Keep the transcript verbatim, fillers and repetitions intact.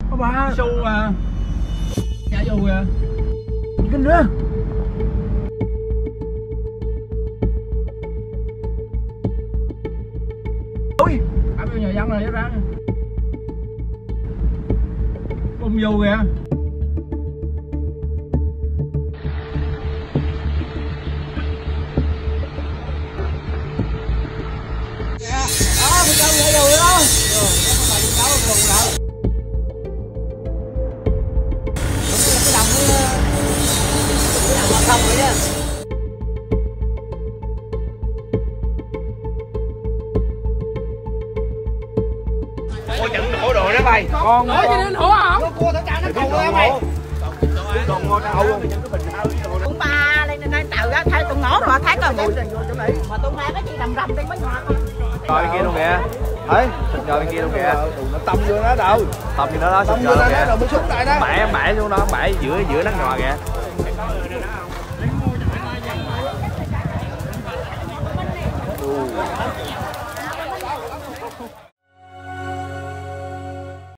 Có ba xu à. Dạ dù kìa. Kinh nữa. Ui, Ở bên nhà dân này nó ra. Bung dù kìa. đó mình đâu vậy rồi đó. Cái đồng cái đồng mà không vậy á. Ôi trận đổ đồ đó bay. Con nói cho nên hổ không? Nó cua thằng cha nó cầu em mày. Còn ngon đâu. Cũng ba lên lên tàu đó thấy tôi ngó rồi thấy rồi mà tôi hai cái gì rầm rầm trên mấy ngọt. Coi bên kia luôn kìa. Thấy, thịt ngồi bên kia luôn kìa. Nó tông vô nó đâu. Tông như nó đó, Tông thịt vô ngồi nó kìa. đâu mới xuống lại đó. Bẻ bẻ xuống đó, bẻ giữa giữa nắng ngò kìa.